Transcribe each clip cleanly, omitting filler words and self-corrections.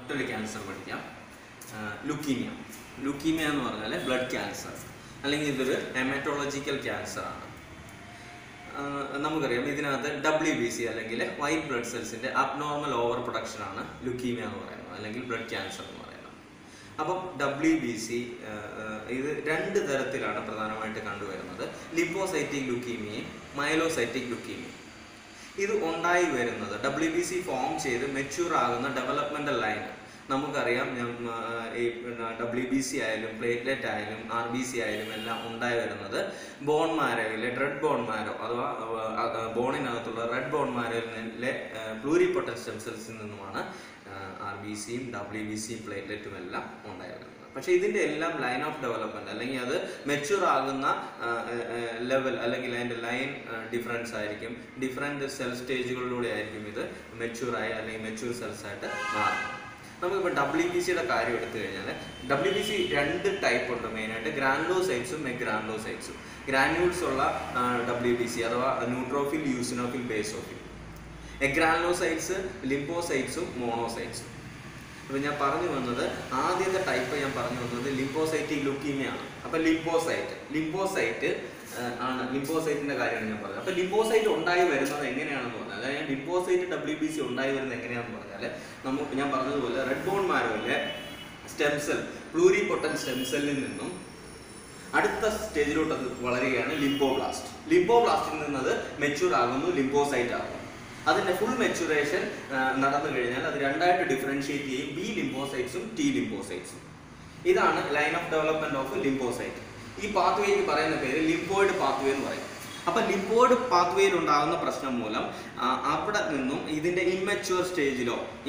മറ്റൊരു ക്യാൻസർ പഠിക്കാം. Leukaemia. Leukaemia എന്ന് പറഞ്ഞാൽ ബ്ലഡ് ക്യാൻസർ, അല്ലെങ്കിൽ ഇതൊരു ഹെമറ്റോളജിക്കൽ ക്യാൻസറാണ്. നമുക്കറിയാം ഇതിനകത്ത് WBC അല്ലെങ്കിൽ വൈറ്റ് ബ്ലഡ് സെൽസിൻ്റെ അബ്നോർമൽ ഓവർ പ്രൊഡക്ഷനാണ് ലുക്കീമിയ എന്ന് പറയുന്നത്, അല്ലെങ്കിൽ ബ്ലഡ് ക്യാൻസർ എന്ന് പറയുന്നത്. അപ്പം WBC ഇത് രണ്ട് തരത്തിലാണ് പ്രധാനമായിട്ട് കണ്ടുവരുന്നത്: ലിംഫോസൈറ്റിക് ലുക്കീമിയയും മൈലോസൈറ്റിക് ലുക്കീമിയയും. ഇത് ഉണ്ടായി വരുന്നത് WBC ഫോം ചെയ്ത് മെച്യൂർ ആകുന്ന ഡെവലപ്മെൻ്റൽ ലൈൻ. നമുക്കറിയാം ഈ WBC ആയാലും പ്ലേറ്റ്ലെറ്റ് ആയാലും RBC ആയാലും എല്ലാം ഉണ്ടായി വരുന്നത് ബോൺ മാരോയിലെ റെഡ് ബോൺ മാരോ അഥവാ ബോണിനകത്തുള്ള റെഡ് ബോൺ മാരോയിലെ പ്ലൂരിപൊട്ടൻറ്റ് സ്റ്റെം സെൽസിൽ നിന്നുമാണ് RBCയും WBCയും പ്ലേറ്റ്ലെറ്റും എല്ലാം ഉണ്ടായി വരുന്നത്. പക്ഷേ ഇതിൻ്റെ എല്ലാം ലൈൻ ഓഫ് ഡെവലപ്മെൻറ്റ് അല്ലെങ്കിൽ അത് മെച്യൂർ ആകുന്ന ലെവൽ അല്ലെങ്കിൽ അതിൻ്റെ ലൈൻ ഡിഫറൻസ് ആയിരിക്കും. ഡിഫറെൻറ്റ് സെൽ സ്റ്റേജുകളിലൂടെ ആയിരിക്കും ഇത് മെച്യൂറായി അല്ലെങ്കിൽ മെച്യൂർ സെൽസായിട്ട് മാറുന്നത്. നമുക്കിപ്പോൾ WBCയുടെ കാര്യം എടുത്തു കഴിഞ്ഞാൽ WBC രണ്ട് ടൈപ്പ് ഉണ്ട് മെയിനായിട്ട്: ഗ്രാനുലോസൈറ്റ്സും മെഗ്രാനുലോസൈറ്റ്സും. ഗ്രാന്യൂൾസ് ഉള്ള WBC അഥവാ ന്യൂട്രോഫിൽ, യൂസിനോഫിൽ, ബേസോഫിൽ. എഗ്രാനുലോസൈറ്റ്സ് ലിംഫോസൈറ്റ്സും മോണോസൈറ്റ്സും. അപ്പോൾ ഞാൻ പറഞ്ഞു വന്നത് ആദ്യത്തെ ടൈപ്പ് ഞാൻ പറഞ്ഞു വന്നത് ലിംഫോസൈറ്റിക് ലുക്കീമിയാണ്. അപ്പോൾ ലിംഫോസൈറ്റ് ആണ്, ലിംഫോസൈറ്റിൻ്റെ കാര്യമാണ് ഞാൻ പറഞ്ഞത്. അപ്പോൾ ലിംഫോസൈറ്റ് ഉണ്ടായി വരുന്നത് എങ്ങനെയാണെന്ന് പറഞ്ഞാൽ, അതായത് ലിംഫോസൈറ്റ് WBC ഉണ്ടായി വരുന്നത് എങ്ങനെയാണെന്ന് പറഞ്ഞാൽ, ഞാൻ പറഞ്ഞതുപോലെ റെഡ് ബോൺ മാരോയിലെ സ്റ്റെം സെൽ, പ്ലൂരിപൊട്ടൻറ്റ് സ്റ്റെം സെല്ലിൽ നിന്നും അടുത്ത സ്റ്റേജിലോട്ട് അത് വളരുകയാണ് ലിംഫോബ്ലാസ്റ്റ്. ലിംഫോബ്ലാസ്റ്റിൽ നിന്നത് മെച്യൂർ ആകുന്നു, ലിംഫോസൈറ്റ് ആകുന്നു. അതിൻ്റെ ഫുൾ മെച്യൂറേഷൻ നടന്നു കഴിഞ്ഞാൽ അത് രണ്ടായിട്ട് ഡിഫറൻഷിയേറ്റ് ചെയ്യും: B ലിംഫോസൈറ്റ്സും T ലിംഫോസൈറ്റ്സും. ഇതാണ് line of development of lymphocyte. ഈ പാത്വേക്ക് പറയുന്ന പേര് ലിംഫോയിഡ് പാത്വേ എന്ന് പറയും. അപ്പം ലിംഫോയിഡ് പാത്വേയിൽ ഉണ്ടാകുന്ന പ്രശ്നം മൂലം അവിടെ നിന്നും ഇതിൻ്റെ ഇമ്മച്യൂർ സ്റ്റേജിൽ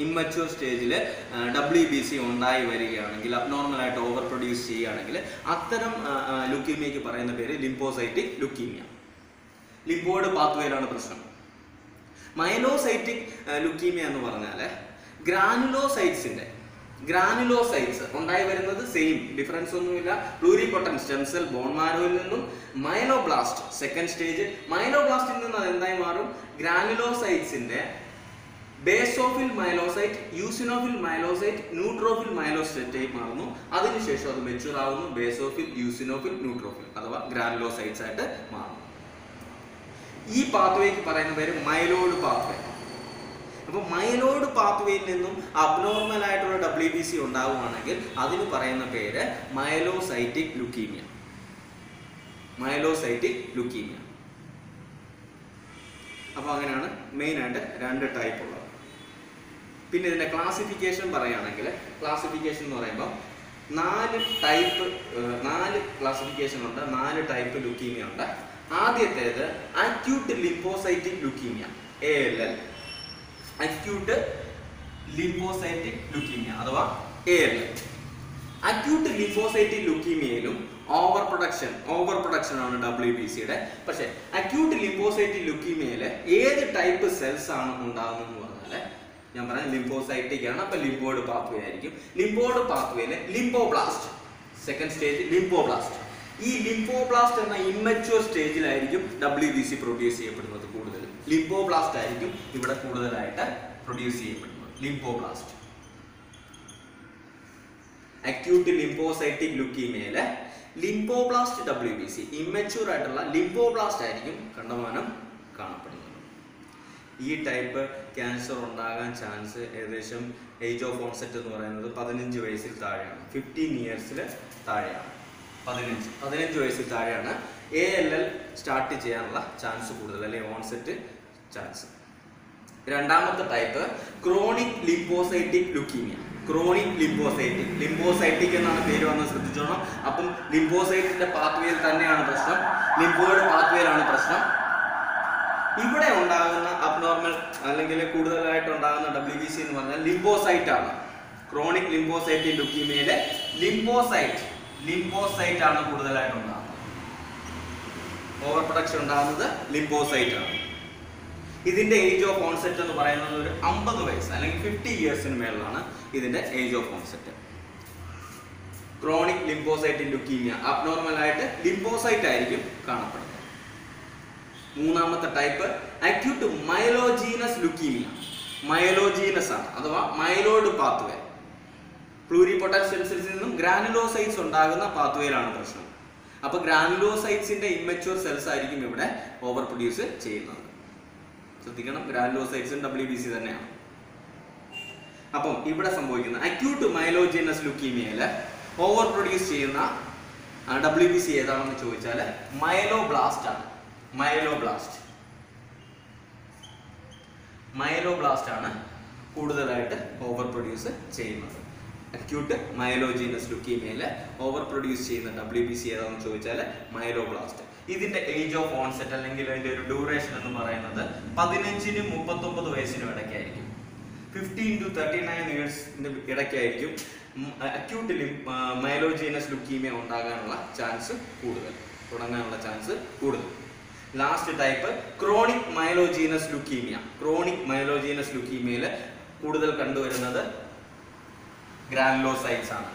WBC ഉണ്ടായി വരികയാണെങ്കിൽ, അബ്നോർമലായിട്ട് ഓവർ പ്രൊഡ്യൂസ് ചെയ്യുകയാണെങ്കിൽ, അത്തരം ലുക്കീമിയയ്ക്ക് പറയുന്ന പേര് ലിംഫോസൈറ്റിക് ലുക്കീമിയ. ലിംഫോയിഡ് പാത്വേയിലാണ് പ്രശ്നം. മൈലോസൈറ്റിക് ലുക്കീമിയ എന്ന് പറഞ്ഞാൽ ഗ്രാനുലോസൈറ്റ്സ് ഉണ്ടായി വരുന്നത് സെയിം, ഡിഫറൻസ് ഒന്നുമില്ല. പ്ലൂരിപൊട്ടൻറ്റ് സ്റ്റെം സെൽ ബോൺ മാരോയിൽ നിന്നും മൈലോബ്ലാസ്റ്റ് സെക്കൻഡ് സ്റ്റേജ്. മൈലോബ്ലാസ്റ്റിൽ നിന്ന് അത് എന്തായി മാറും? ഗ്രാനുലോസൈറ്റ്സിന്റെ ബേസോഫിൽ മൈലോസൈറ്റ്, യൂസിനോഫിൽ മൈലോസൈറ്റ്, ന്യൂട്രോഫിൽ മൈലോസൈറ്റ് ആയി മാറുന്നു. അതിനുശേഷം അത് മെച്യൂർ ആകുന്നു, ബേസോഫിൽ, യൂസിനോഫിൽ, ന്യൂട്രോഫിൽ അഥവാ ഗ്രാനുലോസൈറ്റ്സ് ആയിട്ട് മാറുന്നു. ഈ പാത്വേക്ക് പറയുന്ന പേര് മൈലോയിഡ് പാത്വേ. അപ്പോൾ മൈലോയിഡ് പാത്വേയിൽ നിന്നും അബ്നോർമൽ ആയിട്ടുള്ള WBC ഉണ്ടാവുകയാണെങ്കിൽ അതിന് പറയുന്ന പേര് മൈലോസൈറ്റിക് ലുക്കീമിയ. അപ്പോൾ അങ്ങനെയാണ് മെയിനായിട്ട് രണ്ട് ടൈപ്പ് ഉള്ളത്. പിന്നെ ഇതിൻ്റെ ക്ലാസിഫിക്കേഷൻ പറയുകയാണെങ്കിൽ, ക്ലാസിഫിക്കേഷൻ എന്ന് പറയുമ്പോൾ 4 ക്ലാസിഫിക്കേഷൻ ഉണ്ട്, 4 ടൈപ്പ് ലുക്കീമിയ ഉണ്ട്. ആദ്യത്തേത് acute lymphocytic leukaemia, ALL. Acute lymphocytic leukaemia അഥവാ ALL. അക്യൂട്ട് ലിംഫോസൈറ്റിക് ലുക്കീമിയയിലും ഓവർ പ്രൊഡക്ഷൻ ആണ് WBCയുടെ. പക്ഷേ അക്യൂട്ട് ലിംഫോസൈറ്റിക് ലുക്കീമിയയിലെ ഏത് ടൈപ്പ് സെൽസ് ആണ് ഉണ്ടാകുന്നതെന്ന് പറഞ്ഞാൽ, ഞാൻ പറയാം ലിംഫോസൈറ്റിക് ആണ്. അപ്പോൾ ലിംഫോയിഡ് പാത്വേ ആയിരിക്കും. ലിംഫോയിഡ് പാത്വേയിലെ ലിംഫോബ്ലാസ്റ്റ് സെക്കൻഡ് സ്റ്റേജ്, ലിംഫോബ്ലാസ്റ്റ്. ഈ ലിംഫോബ്ലാസ്റ്റ് എന്ന ഇമ്മച്യൂർ സ്റ്റേജിലായിരിക്കും WBC പ്രൊഡ്യൂസ് ചെയ്യപ്പെടുന്നത് കൂടുതൽ. ലിംഫോബ്ലാസ്റ്റ് ആയിരിക്കും ഇവിടെ കൂടുതലായിട്ട് പ്രൊഡ്യൂസ് ചെയ്യപ്പെടുന്നത്, ലിംഫോബ്ലാസ്റ്റ്. അക്യൂട്ട് ലിംഫോസൈറ്റിക് ലുക്കീമിയയിലെ ലിംഫോബ്ലാസ്റ്റ് WBC ഇമ്മച്യൂർ ആയിട്ടുള്ള ലിംഫോബ്ലാസ്റ്റ് ആയിരിക്കും കണ്ടമാനം കാണപ്പെടുന്നത്. ഈ ടൈപ്പ് ക്യാൻസർ ഉണ്ടാകാൻ ചാൻസ് ഏകദേശം ഏജ് ഓഫ് ഓൺസെറ്റ് എന്ന് പറയുന്നത് 15 വയസ്സിൽ താഴെയാണ്, 15 ഇയേഴ്സിൽ താഴെയാണ്. 15 വയസ്സിൽ താഴെയാണ് ALL സ്റ്റാർട്ട് ചെയ്യാനുള്ള ചാൻസ് കൂടുതൽ, അല്ലെങ്കിൽ ഓൺസെറ്റ് ചാൻസ്. രണ്ടാമത്തെ type chronic lymphocytic leukaemia. Lymphocytic എന്നാണ് പേര് വന്നത്, ശ്രദ്ധിച്ചോണം. അപ്പം ലിംഫോസൈറ്റിന്റെ പാത്വേയിൽ തന്നെയാണ് പ്രശ്നം, ലിംഫോയിഡ് പാത്വേയിലാണ് പ്രശ്നം. ഇവിടെ ഉണ്ടാകുന്ന അബ്നോർമൽ അല്ലെങ്കിൽ കൂടുതലായിട്ട് ഉണ്ടാകുന്ന WBC എന്ന് പറഞ്ഞാൽ ലിംഫോസൈറ്റ് ആണ്. ക്രോണിക് ലിംഫോസൈറ്റിക് ലുക്കീമിയയിലെ ലിംഫോസൈറ്റ് ആണ് കൂടുതലായിട്ട് ഉണ്ടാകുന്നത്. ഓവർ പ്രൊഡക്ഷൻ ഉണ്ടാകുന്നത് ലിംഫോസൈറ്റ് ആണ്. ഇതിന്റെ ഏജ് ഓഫ് ഓൺസെറ്റ് എന്ന് പറയുന്നത് ഒരു 50 വയസ്സ് അല്ലെങ്കിൽ 50 ഇയേഴ്സിന് മേളിലാണ് ഇതിന്റെ age of onset. Chronic lymphocytic leukaemia abnormal ആയിട്ട് ലിംഫോസൈറ്റ് ആയിരിക്കും കാണപ്പെടുന്നത്. മൂന്നാമത്തെ type acute myelogenous leukaemia. Myelogenous ആണ് അഥവാ മൈലോയിഡ് പാത്വേ. പ്ലൂരിപൊട്ടൻറ്റ് സ്റ്റെം സെൽസിൽ നിന്നും ഗ്രാനുലോസൈറ്റ്സ് ഉണ്ടാകുന്ന പാത്വേയിലാണ് പ്രശ്നം. അപ്പോൾ ഗ്രാനുലോസൈറ്റ്സിന്റെ ഇമ്മച്യൂർ സെൽസ് ആയിരിക്കും ഇവിടെ ഓവർ പ്രൊഡ്യൂസ് ചെയ്യുന്നത്. ശ്രദ്ധിക്കണം, ഗ്രാനുലോസൈറ്റ്സും WBC തന്നെയാണ്. അപ്പം ഇവിടെ സംഭവിക്കുന്ന അക്യൂട്ട് മൈലോജീനസ് ലുക്കീമിയയിൽ ഓവർ പ്രൊഡ്യൂസ് ചെയ്യുന്ന WBC ഏതാണെന്ന് ചോദിച്ചാൽ മൈലോബ്ലാസ്റ്റ് ആണ്. മൈലോബ്ലാസ്റ്റ് ആണ് കൂടുതലായിട്ട് ഓവർ പ്രൊഡ്യൂസ് ചെയ്യുന്നത്. അക്യൂട്ട് മൈലോജീനസ് ലുക്കീമിയയിൽ ഓവർ പ്രൊഡ്യൂസ് ചെയ്യുന്ന WBC ഏതാണെന്ന് ചോദിച്ചാൽ മൈലോബ്ലാസ്റ്റ്. ഇതിന്റെ ഏജ് ഓഫ് ഓൺസെറ്റ് അല്ലെങ്കിൽ അതിന്റെ ഒരു ഡ്യൂറേഷൻ എന്ന് പറയുന്നത് 15-നും 39 വയസ്സിനും ഇടയ്ക്കായിരിക്കും. 15 to 39 ഇയേഴ്സിന്റെ ഇടയ്ക്കായിരിക്കും അക്യൂട്ട് മൈലോജീനസ് ലുക്കീമിയ ഉണ്ടാകാനുള്ള ചാൻസ് കൂടുതൽ, തുടങ്ങാനുള്ള ചാൻസ് കൂടുതൽ. ലാസ്റ്റ് ടൈപ്പ് ക്രോണിക് മൈലോജീനസ് ലുക്കീമിയയിൽ കൂടുതൽ കണ്ടുവരുന്നത് ഗ്രാനുലോസൈറ്റ്സ് ആണ്.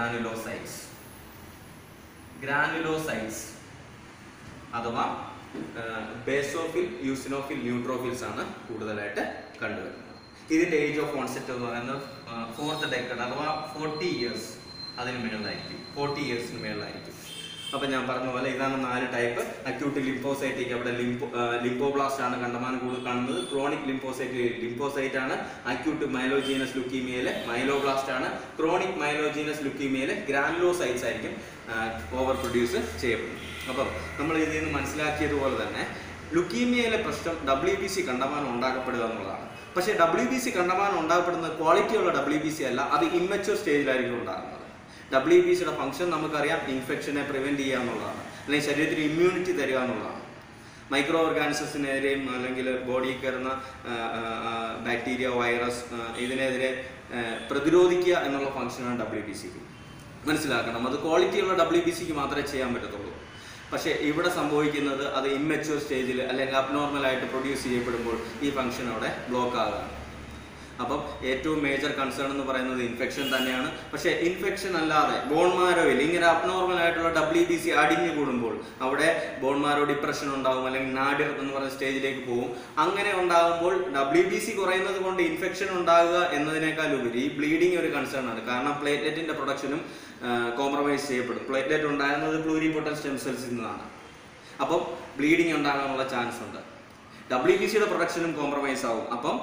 ഗ്രാനുലോസൈറ്റ്സ് അഥവാ ബേസോഫിൽ, യൂസിനോഫിൽ, ന്യൂട്രോഫിൽസ് ആണ് കൂടുതലായിട്ട് കണ്ടുവരുന്നത്. ഇതിന്റെ ഏജ് ഓഫ് ഓൺസെറ്റ് എന്ന് പറയുന്നത് 4th ഡെക്കേഡ് അഥവാ 40 ഇയേഴ്സ് അതിന് മേളിലായിരിക്കും. 40 ഇയേഴ്സിന് മേളിലായിരിക്കും. അപ്പം ഞാൻ പറഞ്ഞ പോലെ ഇതാണ് 4 ടൈപ്പ്. അക്യൂട്ട് ലിംഫോസൈറ്റിക് അവിടെ ലിംഫോബ്ലാസ്റ്റ് ആണ് കണ്ടമാനം കൂടുതൽ കാണുന്നത്. ക്രോണിക് ലിംഫോസൈറ്റ് ആണ്. അക്യൂട്ട് മൈലോജീനസ് ലുക്കീമിയയിലെ മൈലോബ്ലാസ്റ്റ് ആണ്. ക്രോണിക് മൈലോജീനസ് ലുക്കീമിയയിലെ ഗ്രാനുലോസൈറ്റ്സ് ആയിരിക്കും ഓവർ പ്രൊഡ്യൂസ് ചെയ്യപ്പെടുന്നത്. അപ്പം നമ്മൾ ഇതിൽ നിന്ന് മനസ്സിലാക്കിയതുപോലെ തന്നെ ലുക്കീമിയയിലെ പ്രശ്നം WBC കണ്ടമാനം ഉണ്ടാക്കപ്പെടുക എന്നുള്ളതാണ്. പക്ഷേ WBC കണ്ടമാനം ഉണ്ടാക്കപ്പെടുന്നത് ക്വാളിറ്റിയുള്ള WBC അല്ല, അത് ഇമ്മച്യൂർ സ്റ്റേജിലായിരിക്കും ഉണ്ടാകുന്നത്. WBCയുടെ ഫംഗ്ഷൻ നമുക്കറിയാം, ഇൻഫെക്ഷനെ പ്രിവെന്റ് ചെയ്യുക എന്നുള്ളതാണ്, അല്ലെങ്കിൽ ശരീരത്തിന് ഇമ്മ്യൂണിറ്റി തരിക എന്നുള്ളതാണ്. മൈക്രോ ഓർഗാനിസത്തിനെതിരെയും അല്ലെങ്കിൽ ബോഡിയിൽ കയറുന്ന ബാക്ടീരിയ, വൈറസ് ഇതിനെതിരെ പ്രതിരോധിക്കുക എന്നുള്ള ഫംഗ്ഷനാണ് WBCക്ക്. മനസ്സിലാക്കണം, അത് ക്വാളിറ്റിയുള്ള WBCക്ക് മാത്രമേ ചെയ്യാൻ പറ്റത്തുള്ളൂ. പക്ഷേ ഇവിടെ സംഭവിക്കുന്നത് അത് ഇമ്മച്യൂർ സ്റ്റേജിൽ അല്ലെങ്കിൽ അബ്നോർമലായിട്ട് പ്രൊഡ്യൂസ് ചെയ്യപ്പെടുമ്പോൾ ഈ ഫംഗ്ഷൻ അവിടെ ബ്ലോക്ക് ആകുകയാണ്. അപ്പം ഏറ്റവും മേജർ കൺസേൺ എന്ന് പറയുന്നത് ഇൻഫെക്ഷൻ തന്നെയാണ്. പക്ഷേ ഇൻഫെക്ഷൻ അല്ലാതെ ബോൺമാരോയിൽ ഇങ്ങനെ അബ്നോർമൽ ആയിട്ടുള്ള WBC അടിഞ്ഞു കൂടുമ്പോൾ അവിടെ ബോൺമാരോ ഡിപ്രഷൻ ഉണ്ടാകും, അല്ലെങ്കിൽ നാഡിർ എന്ന് പറയുന്ന സ്റ്റേജിലേക്ക് പോകും. അങ്ങനെ ഉണ്ടാകുമ്പോൾ WBC കുറയുന്നത് കൊണ്ട് ഇൻഫെക്ഷൻ ഉണ്ടാകുക എന്നതിനേക്കാൾ ഉപരി ബ്ലീഡിങ് ഒരു കൺസേൺ ആണ്. കാരണം പ്ലേറ്റ്ലെറ്റിന്റെ പ്രൊഡക്ഷനും കോംപ്രമൈസ് ചെയ്യപ്പെടും. പ്ലേറ്റ്ലെറ്റ് ഉണ്ടാകുന്നത് പ്ലൂരിപൊട്ടൻറ്റ് സ്റ്റെം സെൽസിൽ നിന്നാണ്. അപ്പം ബ്ലീഡിങ് ഉണ്ടാകാനുള്ള ചാൻസ് ഉണ്ട്. WBCയുടെ പ്രൊഡക്ഷനും കോംപ്രമൈസ് ആവും. അപ്പം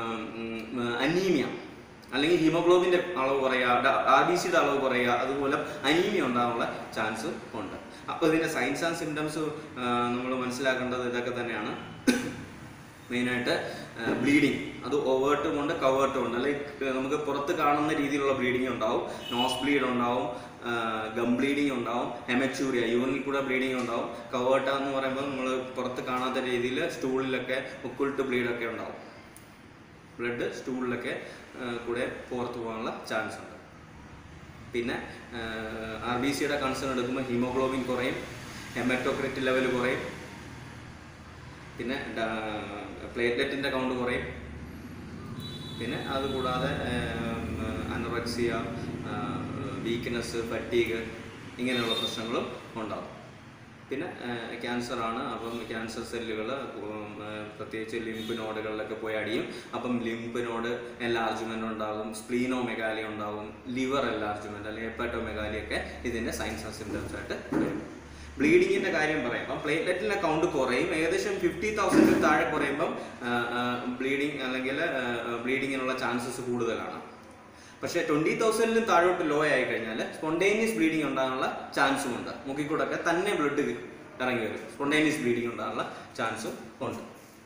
അനീമിയ അല്ലെങ്കിൽ ഹീമോഗ്ലോബിൻ്റെ അളവ് കുറയുക, RBCയുടെ അളവ് കുറയുക, അതുപോലെ അനീമിയ ഉണ്ടാകാനുള്ള ചാൻസ് ഉണ്ട്. അപ്പോൾ ഇതിൻ്റെ സൈൻസ് ആൻഡ് സിംറ്റംസ് നമ്മൾ മനസ്സിലാക്കേണ്ടത് ഇതൊക്കെ തന്നെയാണ്. മെയിനായിട്ട് ബ്ലീഡിങ്, അത് ഓവേർട്ടും ഉണ്ട് കവേർട്ടും ഉണ്ട്. അല്ലെങ്കിൽ നമുക്ക് പുറത്ത് കാണുന്ന രീതിയിലുള്ള ബ്ലീഡിങ് ഉണ്ടാവും, നോസ് ബ്ലീഡ് ഉണ്ടാവും, ഗം ബ്ലീഡിങ് ഉണ്ടാവും, ഹെമച്യൂറിയ യൂറിനിൽ കൂടെ ബ്ലീഡിങ് ഉണ്ടാവും. കവേർട്ട എന്ന് പറയുമ്പോൾ നമ്മൾ പുറത്ത് കാണാത്ത രീതിയിൽ സ്റ്റൂളിലൊക്കെ ഒക്കുൾട്ട് ബ്ലീഡൊക്കെ ഉണ്ടാവും. ബ്ലഡ് സ്റ്റൂളിലൊക്കെ കൂടെ പുറത്ത് പോകാനുള്ള ചാൻസ് ഉണ്ട്. പിന്നെ RBCയുടെ കൺസേൺ എടുക്കുമ്പോൾ ഹീമോഗ്ലോബിൻ കുറയും, ഹെമറ്റോക്രിറ്റ് ലെവൽ കുറയും, പിന്നെ പ്ലേറ്റ്ലെറ്റിൻ്റെ കൗണ്ട് കുറയും. പിന്നെ അതുകൂടാതെ അനോറക്സിയ, വീക്ക്നെസ്, ഫറ്റീഗ് ഇങ്ങനെയുള്ള പ്രശ്നങ്ങളും ഉണ്ടാകും. പിന്നെ ക്യാൻസറാണ്. അപ്പം ക്യാൻസർ സെല്ലുകൾ പ്രത്യേകിച്ച് ലിംഫ് നോഡുകളിലൊക്കെ പോയി അടിയും. അപ്പം ലിംഫ് നോഡ് എൻലാർജ്മെൻ്റ് ഉണ്ടാകും, സ്പ്ലീനോമെഗാലി ഉണ്ടാകും, ലിവർ എൻലാർജ്മെൻ്റ് അല്ലെങ്കിൽ ഹെപ്പാറ്റോമെഗാലിയൊക്കെ ഇതിൻ്റെ സൈൻസ് ആൻഡ് സിംറ്റംസ് ആയിട്ട് വരും. ബ്ലീഡിങ്ങിൻ്റെ കാര്യം പറയുമ്പോൾ പ്ലേറ്റ്ലെറ്റിൻ്റെ കൗണ്ട് കുറയും. ഏകദേശം 50,000 താഴെ കുറയുമ്പം ബ്ലീഡിങ് അല്ലെങ്കിൽ ബ്ലീഡിങ്ങിനുള്ള ചാൻസസ് കൂടുതലാണ്. പക്ഷേ 20,000 താഴോട്ട് ലോ ആയി കഴിഞ്ഞാൽ സ്പോണ്ടേനിയസ് ബ്ലീഡിങ് ഉണ്ടാകാനുള്ള ചാൻസും ഉണ്ട്. മുക്കിക്കൂടൊക്കെ തന്നെ ബ്ലഡ് ഇറങ്ങി വരും. സ്പോണ്ടേനിയസ് ബ്ലീഡിങ് ഉണ്ടാകാനുള്ള ചാൻസും ഉണ്ട്.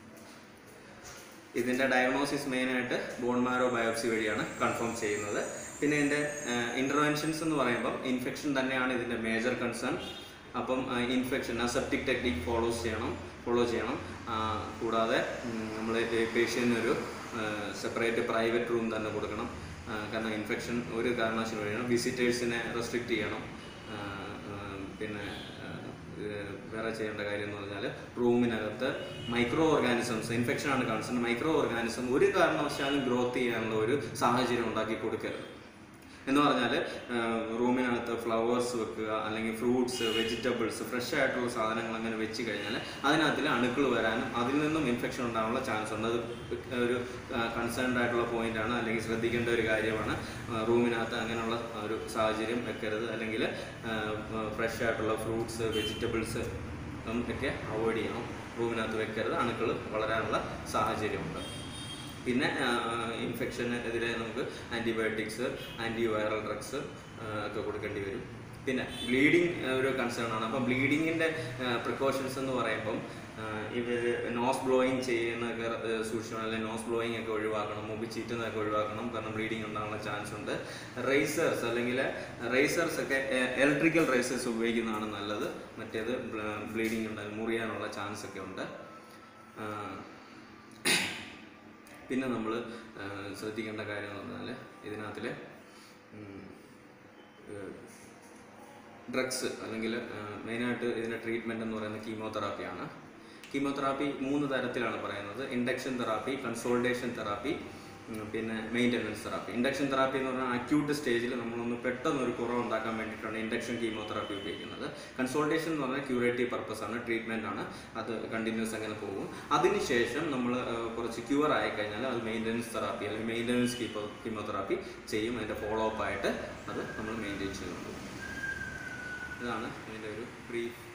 ഇതിൻ്റെ ഡയഗ്നോസിസ് മെയിനായിട്ട് ബോൺമാരോ ബയോപ്സി വഴിയാണ് കൺഫേം ചെയ്യുന്നത്. പിന്നെ ഇതിൻ്റെ ഇൻ്റർവെൻഷൻസ് എന്ന് പറയുമ്പം ഇൻഫെക്ഷൻ തന്നെയാണ് ഇതിൻ്റെ മേജർ കൺസേൺ. അപ്പം ഇൻഫെക്ഷൻ അസെപ്റ്റിക് ടെക്നിക് ഫോളോ ചെയ്യണം. കൂടാതെ നമ്മൾ പേഷ്യൻ്റിനൊരു സെപ്പറേറ്റ് പ്രൈവറ്റ് റൂം തന്നെ കൊടുക്കണം. കാരണം ഇൻഫെക്ഷൻ ഒരു കാരണവശാലും വഴിയാണ്. വിസിറ്റേഴ്സിനെ റെസ്ട്രിക്റ്റ് ചെയ്യണം. പിന്നെ വേറെ ചെയ്യേണ്ട കാര്യം എന്ന് പറഞ്ഞാൽ റൂമിനകത്ത് മൈക്രോ ഓർഗാനിസംസ്, ഇൻഫെക്ഷനാണ് കൺസേൺ, മൈക്രോ ഓർഗാനിസം ഒരു കാരണവശാലും ഗ്രോത്ത് ചെയ്യാനുള്ള ഒരു സാഹചര്യം ഉണ്ടാക്കി കൊടുക്കരുത്. എന്ന് പറഞ്ഞാൽ റൂമിനകത്ത് ഫ്ലവേഴ്സ് വെക്കുക, അല്ലെങ്കിൽ ഫ്രൂട്ട്സ്, വെജിറ്റബിൾസ്, ഫ്രഷ് ആയിട്ടുള്ള സാധനങ്ങൾ അങ്ങനെ വെച്ച് കഴിഞ്ഞാൽ അതിനകത്തിൽ അണുക്കൾ വരാനും അതിൽ നിന്നും ഇൻഫെക്ഷൻ ഉണ്ടാകാനുള്ള ചാൻസ് ഉണ്ട്. അത് ഒരു കൺസേൺഡ് ആയിട്ടുള്ള പോയിന്റാണ്, അല്ലെങ്കിൽ ശ്രദ്ധിക്കേണ്ട ഒരു കാര്യമാണ്. റൂമിനകത്ത് അങ്ങനെയുള്ള ഒരു സാഹചര്യം വെക്കരുത്, അല്ലെങ്കിൽ ഫ്രഷ് ആയിട്ടുള്ള ഫ്രൂട്ട്സ്, വെജിറ്റബിൾസ് ഒക്കെ അവോയ്ഡ് ചെയ്യണം. റൂമിനകത്ത് വെക്കരുത്, അണുക്കൾ വളരാനുള്ള സാഹചര്യമുണ്ട്. പിന്നെ ഇൻഫെക്ഷനെതിരെ നമുക്ക് ആൻറ്റിബയോട്ടിക്സ്, ആൻറ്റി വൈറൽ ഡ്രഗ്സ് ഒക്കെ കൊടുക്കേണ്ടി വരും. പിന്നെ ബ്ലീഡിങ് ഒരു കൺസേൺ ആണ്. അപ്പം ബ്ലീഡിങ്ങിൻ്റെ പ്രിക്കോഷൻസ് എന്ന് പറയുമ്പം ഇവർ നോസ് ബ്ലോയിങ് ചെയ്യുന്നതൊക്കെ സൂക്ഷിക്കണം, അല്ലെങ്കിൽ നോസ് ബ്ലോയിങ് ഒക്കെ ഒഴിവാക്കണം, മുമ്പ് ചീറ്റുന്നതൊക്കെ ഒഴിവാക്കണം, കാരണം ബ്ലീഡിങ് ഉണ്ടാകാനുള്ള ചാൻസ് ഉണ്ട്. റേസേഴ്സ് അല്ലെങ്കിൽ റേസേഴ്സ് ഒക്കെ ഇലക്ട്രിക്കൽ റേസേഴ്സ് ഉപയോഗിക്കുന്നതാണ് നല്ലത്. മറ്റേത് ബ്ലീഡിങ് ഉണ്ടാകും, മുറിയാനുള്ള ചാൻസ് ഒക്കെ ഉണ്ട്. പിന്നെ നമ്മൾ ശ്രദ്ധിക്കേണ്ട കാര്യം എന്ന് പറഞ്ഞാൽ ഇതിനകത്തിൽ ഡ്രഗ്സ്, അല്ലെങ്കിൽ മെയിനായിട്ട് ഇതിൻ്റെ ട്രീറ്റ്മെൻറ്റ് എന്ന് പറയുന്നത് കീമോതെറാപ്പിയാണ്. കീമോതെറാപ്പി 3 തരത്തിലാണ് പറയുന്നത്: ഇൻഡക്ഷൻ തെറാപ്പി, കൺസോൾട്ടേഷൻ തെറാപ്പി, പിന്നെ മെയിൻ്റനൻസ് തെറാപ്പി. ഇൻഡക്ഷൻ തെറാപ്പി എന്ന് പറഞ്ഞാൽ അക്യൂട്ട് സ്റ്റേജിൽ നമ്മളൊന്ന് പെട്ടെന്ന് ഒരു കുറവ് ഉണ്ടാക്കാൻ വേണ്ടിയിട്ടാണ് ഇൻഡക്ഷൻ കീമോതെറാപ്പി ഉപയോഗിക്കുന്നത്. കൺസോൾട്ടേഷൻ എന്ന് പറഞ്ഞാൽ ക്യൂറേറ്റീവ് പർപ്പസാണ്, ട്രീറ്റ്മെൻ്റ് ആണ്, അത് കണ്ടിന്യൂസ് അങ്ങനെ പോകും. അതിനുശേഷം നമ്മൾ കുറച്ച് ക്യൂർ ആയി കഴിഞ്ഞാൽ അത് മെയിൻ്റനൻസ് തെറാപ്പി അല്ലെങ്കിൽ മെയിൻ്റനൻസ് കീമോതെറാപ്പി ചെയ്യും. അതിൻ്റെ ഫോളോ അപ്പ് ആയിട്ട് അത് നമ്മൾ മെയിൻറ്റെയിൻ ചെയ്യുന്നുണ്ട്. ഇതാണ് ഇതിൻ്റെ ഒരു ബ്രീഫ്